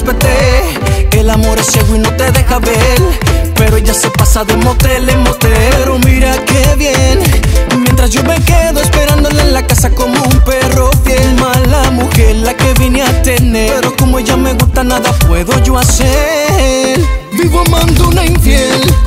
respeté. El amor es ciego y no te deja ver, pero ella se pasa de motel en motel. Pero mira qué bien, mientras yo me quedo esperándola en la casa como un perro fiel. Mala mujer la que vine a tener, pero como ella me gusta nada puedo yo hacer. Vivo amando una infiel,